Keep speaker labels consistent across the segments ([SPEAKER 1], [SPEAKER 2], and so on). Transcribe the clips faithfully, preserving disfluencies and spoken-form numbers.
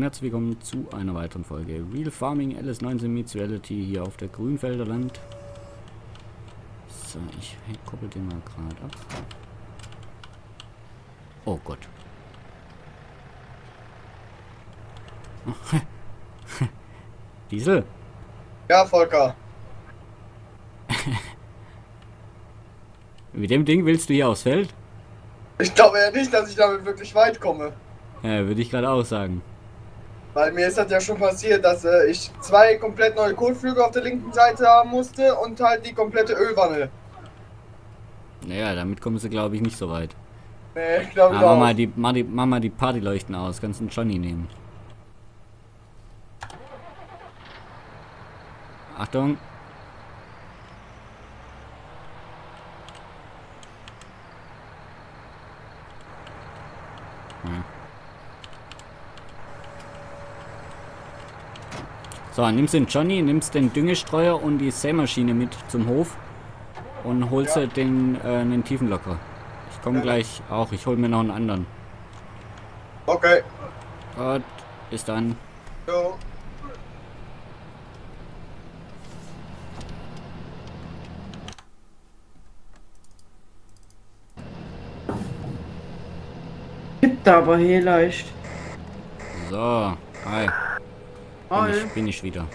[SPEAKER 1] und herzlich willkommen zu einer weiteren Folge Real Farming L S neunzehn Meets Reality hier auf der Grünfelder Land. So, ich koppel den mal gerade ab. Oh Gott. Diesel?
[SPEAKER 2] Ja, Volker.
[SPEAKER 1] Mit dem Ding willst du hier aufs Feld?
[SPEAKER 2] Ich glaube ja nicht, dass ich damit wirklich weit komme.
[SPEAKER 1] Ja, würde ich gerade auch sagen.
[SPEAKER 2] Weil mir ist das ja schon passiert, dass äh, ich zwei komplett neue Kotflüge auf der linken Seite haben musste und halt die komplette Ölwanne.
[SPEAKER 1] Naja, damit kommen sie glaube ich nicht so weit.
[SPEAKER 2] Nee, ich glaube
[SPEAKER 1] Ah, mach
[SPEAKER 2] auch.
[SPEAKER 1] mal die, mach die, mach mal die Partyleuchten aus. Kannst einen Johnny nehmen. Achtung. Ja. So, nimmst den Johnny, nimmst den Düngestreuer und die Sämaschine mit zum Hof und holst
[SPEAKER 2] Ja.
[SPEAKER 1] den, äh, den Tiefenlocker. Ich komme
[SPEAKER 2] Ja.
[SPEAKER 1] gleich auch, ich hol mir noch einen anderen.
[SPEAKER 2] Okay.
[SPEAKER 1] Gut, bis dann.
[SPEAKER 2] Jo.
[SPEAKER 3] Gibt aber hier leicht.
[SPEAKER 1] So, hi. Bin
[SPEAKER 3] Hi.
[SPEAKER 1] ich, bin ich wieder.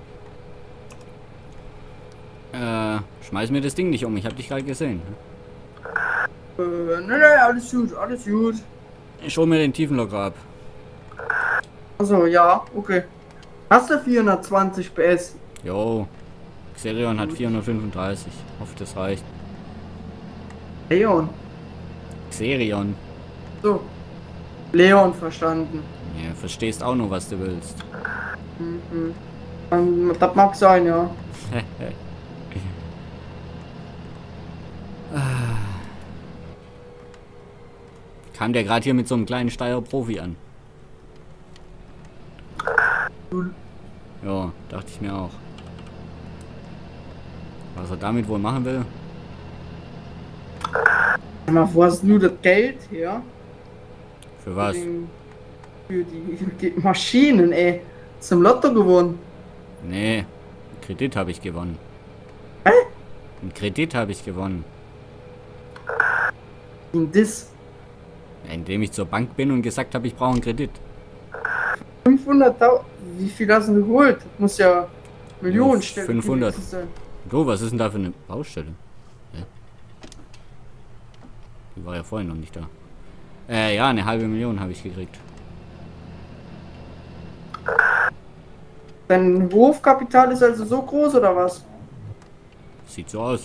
[SPEAKER 1] Äh, schmeiß mir das Ding nicht um, ich hab dich gerade gesehen.
[SPEAKER 3] Äh, ne, ne, alles gut, alles gut.
[SPEAKER 1] Ich hol mir den Tiefenlocker ab.
[SPEAKER 3] Also ja, okay. Hast du vierhundertzwanzig P S?
[SPEAKER 1] Jo. Xerion hat vierhundertfünfunddreißig. Hoffe, das reicht.
[SPEAKER 3] Leon.
[SPEAKER 1] Xerion.
[SPEAKER 3] So. Leon verstanden.
[SPEAKER 1] Ja, verstehst auch nur, was du willst.
[SPEAKER 3] Mhm. Ähm, das mag sein, ja.
[SPEAKER 1] Kam der gerade hier mit so einem kleinen Steyr Profi an?
[SPEAKER 3] Cool.
[SPEAKER 1] Ja, dachte ich mir auch. Was er damit wohl machen will?
[SPEAKER 3] Sag mal, wo hast du das Geld her?
[SPEAKER 1] Für was?
[SPEAKER 3] Für, den, für die Maschinen, ey. Zum Lotto gewonnen.
[SPEAKER 1] Nee, einen Kredit habe ich gewonnen.
[SPEAKER 3] Hä?
[SPEAKER 1] Einen Kredit habe ich gewonnen.
[SPEAKER 3] In das
[SPEAKER 1] Indem ich zur Bank bin und gesagt habe, ich brauche einen Kredit.
[SPEAKER 3] fünfhunderttausend. Wie viel hast du denn geholt? Das muss ja Millionen
[SPEAKER 1] Ja,
[SPEAKER 3] Stellen
[SPEAKER 1] fünfhundert.
[SPEAKER 3] gewesen sein.
[SPEAKER 1] Du, was ist denn da für eine Baustelle? Hä? Die war ja vorhin noch nicht da. Äh, ja, eine halbe Million habe ich gekriegt.
[SPEAKER 3] Dein Hofkapital ist also so groß oder was?
[SPEAKER 1] Sieht so aus.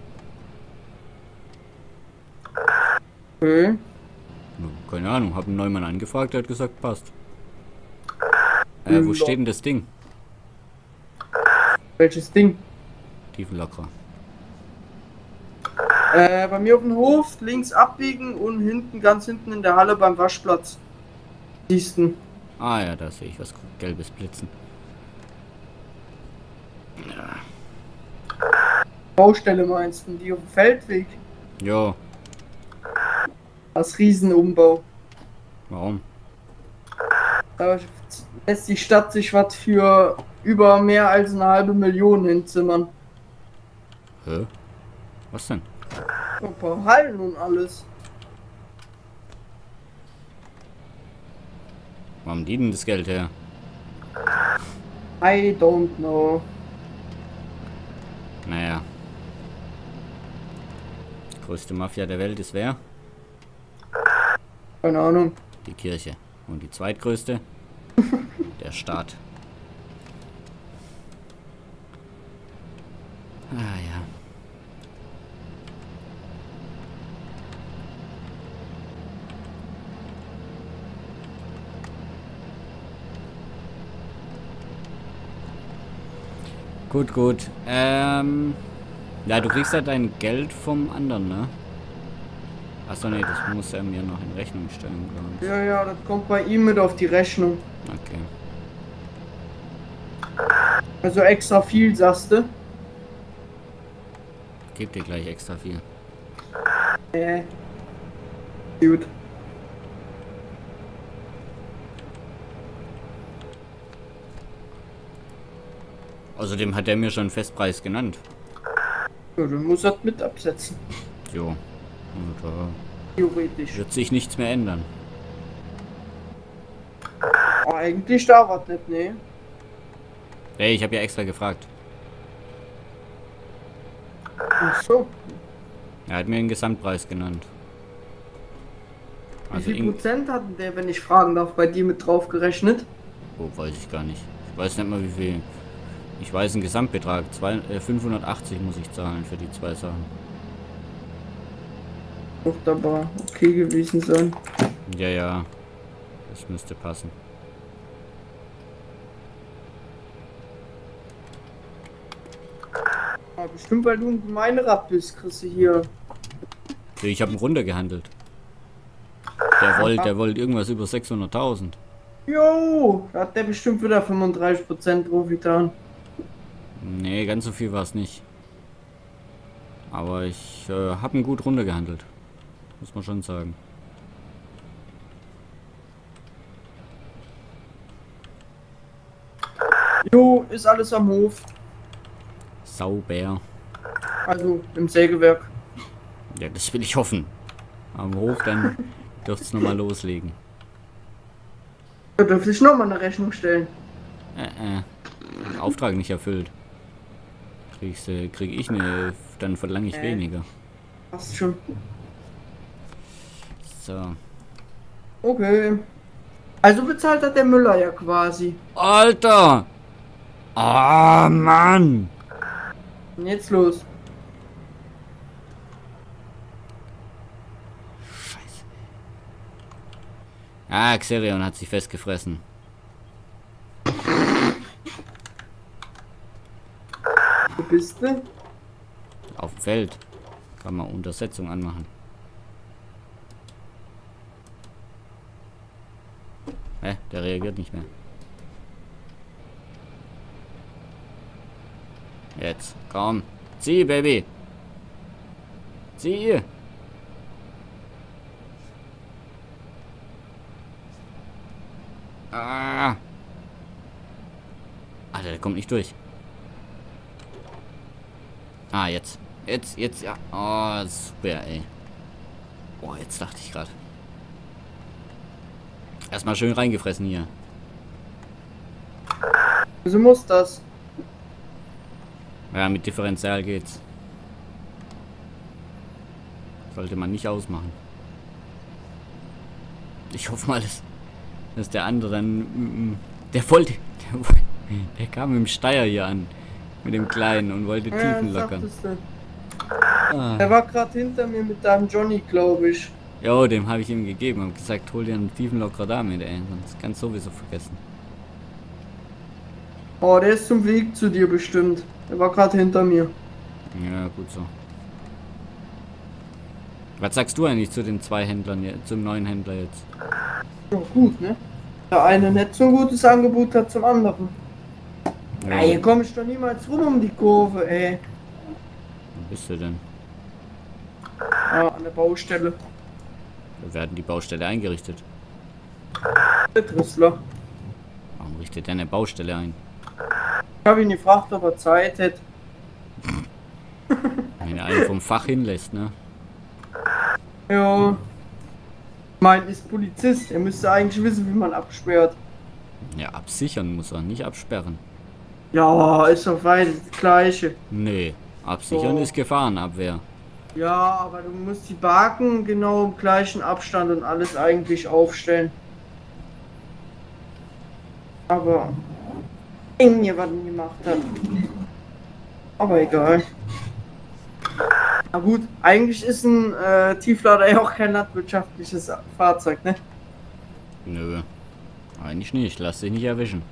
[SPEAKER 3] Okay.
[SPEAKER 1] Ja, keine Ahnung, habe einen Neumann angefragt, der hat gesagt, passt. Äh, wo
[SPEAKER 3] Ja.
[SPEAKER 1] steht denn das Ding?
[SPEAKER 3] Welches Ding?
[SPEAKER 1] Tiefenlocker.
[SPEAKER 3] Äh, bei mir auf dem Hof, links abbiegen und hinten, ganz hinten in der Halle beim Waschplatz. Siehst du?
[SPEAKER 1] Ah ja, da sehe ich was Gelbes blitzen. Ja.
[SPEAKER 3] Baustelle meinst du, die auf dem Feldweg.
[SPEAKER 1] Jo,
[SPEAKER 3] Das Riesenumbau.
[SPEAKER 1] warum?
[SPEAKER 3] Da lässt die Stadt sich was für über mehr als eine halbe Million hinzimmern.
[SPEAKER 1] Hä? Was denn?
[SPEAKER 3] Ein paar Hallen und alles.
[SPEAKER 1] Wo haben die denn das Geld her?
[SPEAKER 3] I don't know.
[SPEAKER 1] Naja. Größte Mafia der Welt ist wer?
[SPEAKER 3] Keine Ahnung.
[SPEAKER 1] Die Kirche. Und die zweitgrößte? Der Staat. Ah ja. Gut, gut. Ähm. Ja, du kriegst ja dein Geld vom anderen, ne? Achso, nee, das muss er mir noch in Rechnung stellen, glaube ich.
[SPEAKER 3] Ja, ja, das kommt bei ihm mit auf die Rechnung.
[SPEAKER 1] Okay.
[SPEAKER 3] Also extra viel, sagst du?
[SPEAKER 1] Gib dir gleich extra viel.
[SPEAKER 3] Äh. Gut.
[SPEAKER 1] Außerdem hat er mir schon einen Festpreis genannt.
[SPEAKER 3] Ja, dann muss er mit absetzen.
[SPEAKER 1] Jo. Und da
[SPEAKER 3] Theoretisch.
[SPEAKER 1] wird sich nichts mehr ändern.
[SPEAKER 3] Oh, eigentlich da was nicht, ne?
[SPEAKER 1] Hey, ich habe ja extra gefragt.
[SPEAKER 3] Ach so.
[SPEAKER 1] Er hat mir einen Gesamtpreis genannt.
[SPEAKER 3] Wie
[SPEAKER 1] Also
[SPEAKER 3] viel
[SPEAKER 1] in,
[SPEAKER 3] Prozent hat denn der, wenn ich fragen darf, bei dir mit drauf gerechnet?
[SPEAKER 1] oh, weiß ich gar nicht. Ich weiß nicht mal wie viel. Ich weiß einen Gesamtbetrag. Zwei, äh, fünfhundertachtzig muss ich zahlen für die zwei Sachen.
[SPEAKER 3] Doch dabei okay gewesen sein.
[SPEAKER 1] Ja, ja. Das müsste passen.
[SPEAKER 3] Ja, bestimmt, weil du ein gemeiner Rat bist, kriegst du hier.
[SPEAKER 1] Ich habe ihn runtergehandelt. Der wollte, der wollte irgendwas über sechshunderttausend.
[SPEAKER 3] Jo, da hat der bestimmt wieder fünfunddreißig Prozent drauf getan.
[SPEAKER 1] Nee, ganz so viel war es nicht. Aber ich äh, habe ihn gut runtergehandelt. Muss man schon sagen.
[SPEAKER 3] Jo, ist alles am Hof.
[SPEAKER 1] Sauber.
[SPEAKER 3] Also im Sägewerk.
[SPEAKER 1] Ja, das will ich hoffen. Am Hof, dann dürfte es nochmal loslegen.
[SPEAKER 3] Da dürfte ich nochmal eine Rechnung stellen.
[SPEAKER 1] Äh, äh. Den Auftrag nicht erfüllt. Kriegst, äh, krieg ich eine, dann verlange ich
[SPEAKER 3] Äh.
[SPEAKER 1] weniger.
[SPEAKER 3] Passt schon.
[SPEAKER 1] So.
[SPEAKER 3] Okay. Also bezahlt hat der Müller ja quasi.
[SPEAKER 1] Alter! Ah, Mann!
[SPEAKER 3] Und jetzt los.
[SPEAKER 1] Scheiße. Ah, Xerion hat sich festgefressen.
[SPEAKER 3] Wo bist du?
[SPEAKER 1] Auf dem Feld. Kann man Untersetzung anmachen. Hä? Der reagiert nicht mehr. Jetzt, komm. Zieh, Baby. Zieh. Ah. Alter, der kommt nicht durch. Ah, jetzt. Jetzt, jetzt, ja. Oh, super, ey. Oh, jetzt dachte ich gerade. Erstmal schön reingefressen hier.
[SPEAKER 3] Wieso muss das?
[SPEAKER 1] Ja, mit Differential geht's. Sollte man nicht ausmachen. Ich hoffe mal, dass, dass der andere dann... Mm, der wollte... Der, der kam mit dem Steier hier an. Mit dem Kleinen und wollte
[SPEAKER 3] Ja,
[SPEAKER 1] Tiefen
[SPEAKER 3] was
[SPEAKER 1] lockern.
[SPEAKER 3] sagtest du?
[SPEAKER 1] Ah.
[SPEAKER 3] Der war gerade hinter mir mit deinem Johnny, glaube ich.
[SPEAKER 1] Jo, dem habe ich ihm gegeben und gesagt, hol dir einen Tiefenlockerer damit, ey. Sonst kannst du sowieso vergessen.
[SPEAKER 3] Oh, der ist zum Weg zu dir bestimmt. Der war gerade hinter mir.
[SPEAKER 1] Ja, gut so. Was sagst du eigentlich zu den zwei Händlern, zum neuen Händler jetzt?
[SPEAKER 3] Ja, gut, ne? Der eine nicht so ein gutes Angebot hat zum anderen. Ja, hier komme ich doch niemals rum um die Kurve, ey.
[SPEAKER 1] Wo bist du denn?
[SPEAKER 3] Ja, an der Baustelle.
[SPEAKER 1] Wir werden die Baustelle eingerichtet.
[SPEAKER 3] Der Trissler.
[SPEAKER 1] Warum richtet er eine Baustelle ein?
[SPEAKER 3] Ich habe ihn gefragt, ob er Zeit hätte.
[SPEAKER 1] Wenn er einen vom Fach hinlässt, ne?
[SPEAKER 3] Ja. Mein ist Polizist. Er müsste eigentlich wissen, wie man absperrt.
[SPEAKER 1] Ja, absichern muss er, nicht absperren.
[SPEAKER 3] Ja, ist doch weit das Gleiche.
[SPEAKER 1] Nee, absichern
[SPEAKER 3] So.
[SPEAKER 1] ist Gefahrenabwehr.
[SPEAKER 3] Ja, aber du musst die Baken genau im gleichen Abstand und alles eigentlich aufstellen. Aber eng hier was gemacht hat. Aber egal. Na gut, eigentlich ist ein äh, Tieflader ja auch kein landwirtschaftliches Fahrzeug, ne?
[SPEAKER 1] Nö. Eigentlich nicht, lass dich nicht erwischen.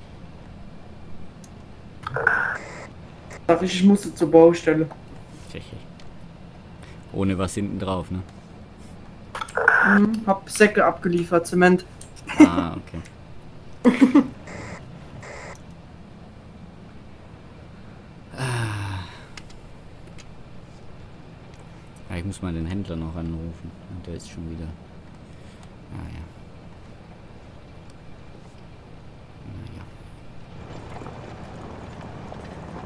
[SPEAKER 3] Sag ich, ich musste zur Baustelle.
[SPEAKER 1] Tschechie. Ohne was hinten drauf, ne?
[SPEAKER 3] Hm, hab Säcke abgeliefert, Zement.
[SPEAKER 1] Ah, okay. Ah. Ja, ich muss mal den Händler noch anrufen. Der ist schon wieder. Ah ja. Naja.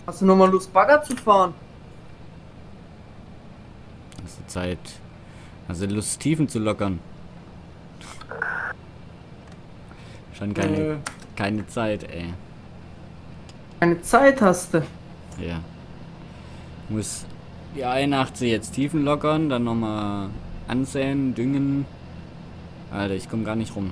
[SPEAKER 3] Hast du nochmal Lust, Bagger zu fahren?
[SPEAKER 1] Hast du Zeit. Hast du Lust, Tiefen zu lockern? Schon keine,
[SPEAKER 3] Äh.
[SPEAKER 1] keine Zeit, ey.
[SPEAKER 3] Keine Zeit hast du.
[SPEAKER 1] Ja. Muss die einundachtzig jetzt Tiefen lockern, dann nochmal ansäen, düngen. Alter, ich komme gar nicht rum.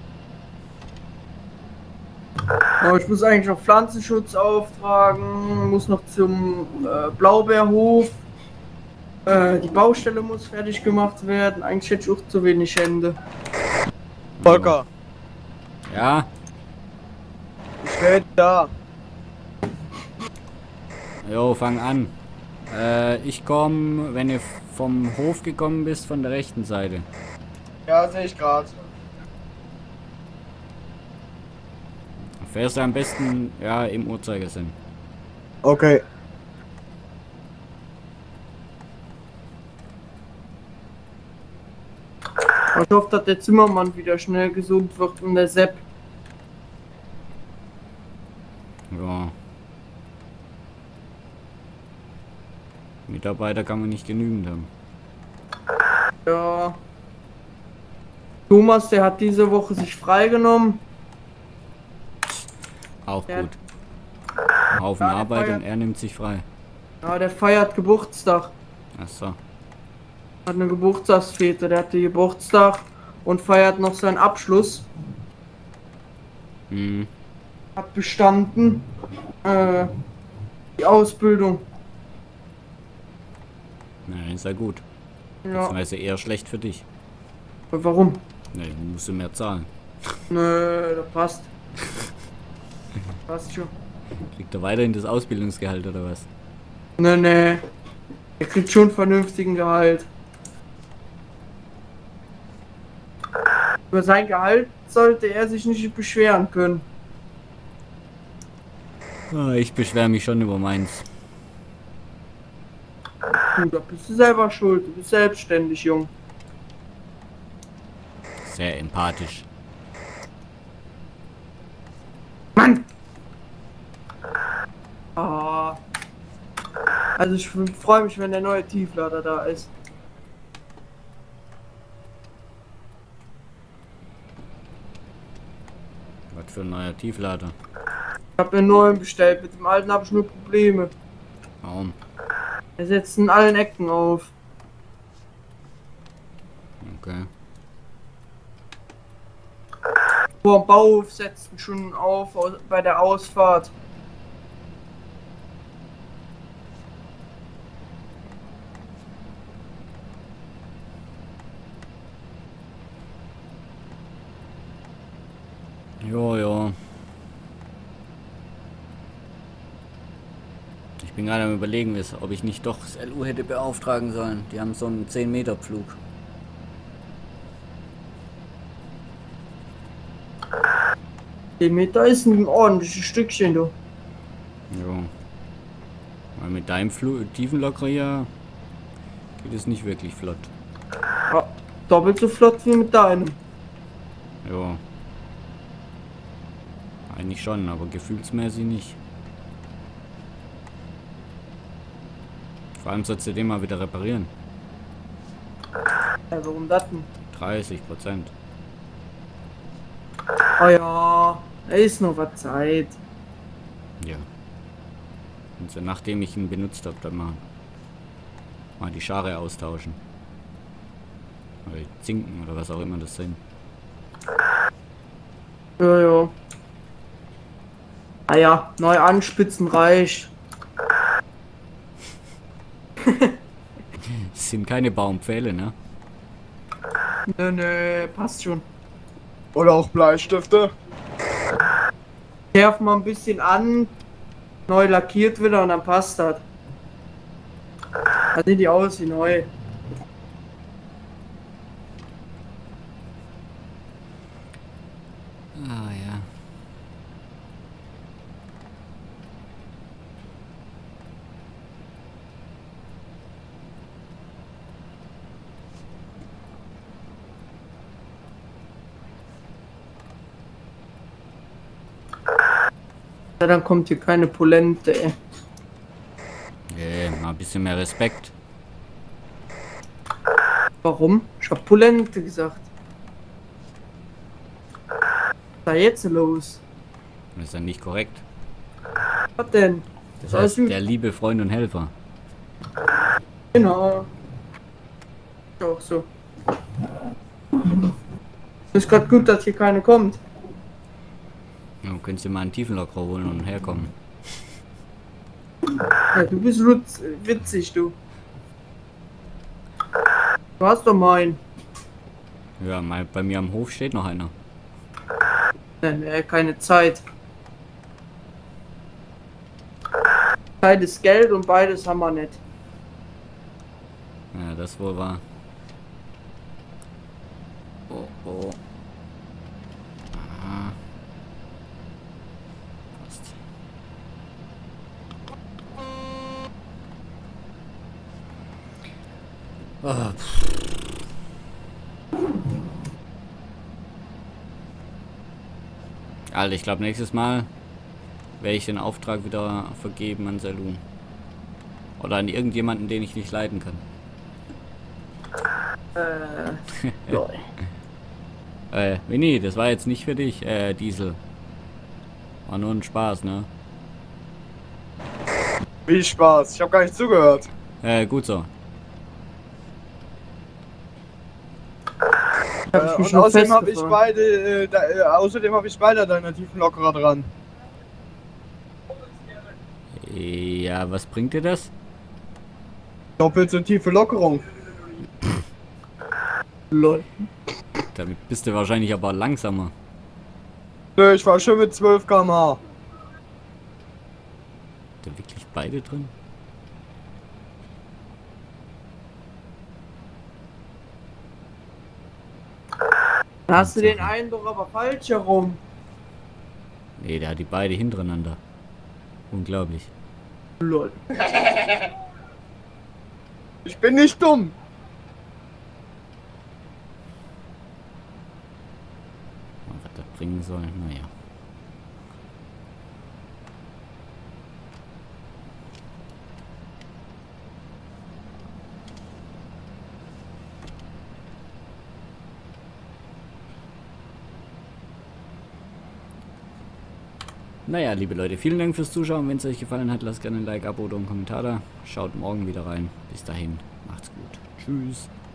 [SPEAKER 3] Aber ich muss eigentlich noch Pflanzenschutz auftragen, muss noch zum äh, Blaubeerhof. Äh, die Baustelle muss fertig gemacht werden. Eigentlich hätte ich auch zu wenig Hände.
[SPEAKER 4] Volker,
[SPEAKER 1] Ja,
[SPEAKER 4] ich werde da.
[SPEAKER 1] jo, fang an. Äh, ich komme, wenn du vom Hof gekommen bist, von der rechten Seite.
[SPEAKER 2] Ja, sehe ich gerade.
[SPEAKER 1] Fährst du am besten, ja, im Uhrzeigersinn.
[SPEAKER 4] Okay.
[SPEAKER 3] Ich hoffe, dass der Zimmermann wieder schnell gesund wird und der Sepp.
[SPEAKER 1] Ja. Mitarbeiter kann man nicht genügend haben.
[SPEAKER 3] Ja. Thomas, der hat diese Woche sich freigenommen.
[SPEAKER 1] Auch
[SPEAKER 3] Ja.
[SPEAKER 1] gut. Ein Haufen
[SPEAKER 3] Ja, der
[SPEAKER 1] Arbeit
[SPEAKER 3] feiert-
[SPEAKER 1] und er nimmt sich frei.
[SPEAKER 3] Ja, der feiert Geburtstag.
[SPEAKER 1] Achso.
[SPEAKER 3] Hat eine Geburtstagsfete. Der hatte Geburtstag und feiert noch seinen Abschluss.
[SPEAKER 1] Hm.
[SPEAKER 3] Hat bestanden. Äh, die Ausbildung.
[SPEAKER 1] Na, ist ja gut.
[SPEAKER 3] Ja.
[SPEAKER 1] Beziehungsweise eher schlecht für dich.
[SPEAKER 3] Warum?
[SPEAKER 1] Ne, musst du mehr zahlen.
[SPEAKER 3] Nö, das passt. Passt schon.
[SPEAKER 1] Kriegt er weiterhin das Ausbildungsgehalt oder was?
[SPEAKER 3] Nee, nee. Er kriegt schon vernünftigen Gehalt. Über sein Gehalt sollte er sich nicht beschweren können.
[SPEAKER 1] Ah, ich beschwere mich schon über meins.
[SPEAKER 3] Du, da bist du selber schuld. Du bist selbstständig, Jung.
[SPEAKER 1] Sehr empathisch.
[SPEAKER 3] Mann! Ah. Also ich freue mich, wenn der neue Tieflader da ist.
[SPEAKER 1] Was für ein neuer Tieflader.
[SPEAKER 3] Ich habe mir einen neuen bestellt. Mit dem alten habe ich nur Probleme.
[SPEAKER 1] Warum?
[SPEAKER 3] Er setzt in allen Ecken auf.
[SPEAKER 1] Okay.
[SPEAKER 3] Vor dem Bauhof setzt ihn schon auf aus- bei der Ausfahrt.
[SPEAKER 1] Jo, jo. Ich bin gerade am überlegen, wes- ob ich nicht doch das L U hätte beauftragen sollen. Die haben so einen zehn Meter Pflug.
[SPEAKER 3] zehn Meter ist ein ordentliches Stückchen, du.
[SPEAKER 1] Jo. Weil mit deinem Flu Tiefenlocker hier geht es nicht wirklich flott.
[SPEAKER 3] Ja, doppelt so flott wie mit deinem.
[SPEAKER 1] Jo. Eigentlich schon, aber gefühlsmäßig nicht. Vor allem sollst du den mal wieder reparieren.
[SPEAKER 3] Ja, warum das denn?
[SPEAKER 1] dreißig Prozent.
[SPEAKER 3] Oh ja, da ist noch was Zeit.
[SPEAKER 1] Ja. Und so nachdem ich ihn benutzt habe, dann mal, mal die Schare austauschen. Oder die Zinken oder was auch immer das sind.
[SPEAKER 3] Ja, ja. Ah ja, neu anspitzen reicht.
[SPEAKER 1] Das sind keine Baumpfähle, ne?
[SPEAKER 3] Nee, nee, passt schon.
[SPEAKER 2] Oder auch Bleistifte.
[SPEAKER 3] Schärf mal ein bisschen an, neu lackiert wieder und dann passt das. Dann sehen die aus wie neu.
[SPEAKER 1] Ah ja.
[SPEAKER 3] Ja, dann kommt hier keine Polente, ey.
[SPEAKER 1] Äh, mal ein bisschen mehr Respekt.
[SPEAKER 3] Warum? Ich hab Polente gesagt. Was ist da jetzt los?
[SPEAKER 1] Das ist ja nicht korrekt.
[SPEAKER 3] Was denn?
[SPEAKER 1] Das
[SPEAKER 3] Alles
[SPEAKER 1] heißt,
[SPEAKER 3] gut.
[SPEAKER 1] der liebe Freund und Helfer.
[SPEAKER 3] Genau. Ist auch so. Ist gerade gut, dass hier keine kommt.
[SPEAKER 1] Du könntest dir mal einen Tiefenlockerer holen und herkommen.
[SPEAKER 3] Ja, du bist lutz, witzig, du. Du hast doch meinen.
[SPEAKER 1] Ja, mal bei mir am Hof steht noch einer.
[SPEAKER 3] Nein, äh, keine Zeit. Zeit ist Geld und beides haben wir nicht.
[SPEAKER 1] Ja, das wohl war. Oh, oh. Ah. Passt. Ah, pff. Alter, ich glaube nächstes Mal werde ich den Auftrag wieder vergeben an Saloon. Oder an irgendjemanden, den ich nicht leiten kann.
[SPEAKER 3] Äh, lol.
[SPEAKER 1] Äh, Winnie, das war jetzt nicht für dich, äh, Diesel. War nur ein Spaß, ne?
[SPEAKER 4] Viel Spaß. Ich habe gar nicht zugehört.
[SPEAKER 1] Äh, gut so.
[SPEAKER 3] Hab
[SPEAKER 4] Äh,
[SPEAKER 3] ich mich
[SPEAKER 4] und
[SPEAKER 3] noch
[SPEAKER 4] außerdem habe ich
[SPEAKER 3] festgefahren.
[SPEAKER 4] beide, äh, da, äh, außerdem habe ich beide deiner Tiefenlockerer dran.
[SPEAKER 1] Ja, was bringt dir das?
[SPEAKER 4] Doppelt so tiefe Lockerung.
[SPEAKER 3] Lol.
[SPEAKER 1] Damit bist du wahrscheinlich aber langsamer.
[SPEAKER 4] Nö, ich war schon mit zwölf Kilometer pro Stunde.
[SPEAKER 1] Da wirklich beide drin?
[SPEAKER 3] Dann hast du den einen doch aber falsch herum.
[SPEAKER 1] Nee, der hat die beide hintereinander. Unglaublich.
[SPEAKER 3] Lol.
[SPEAKER 4] Ich bin nicht dumm.
[SPEAKER 1] Was das bringen soll, naja. Naja, liebe Leute, vielen Dank fürs Zuschauen. Wenn es euch gefallen hat, lasst gerne ein Like, Abo oder einen Kommentar da. Schaut morgen wieder rein. Bis dahin, macht's gut. Tschüss.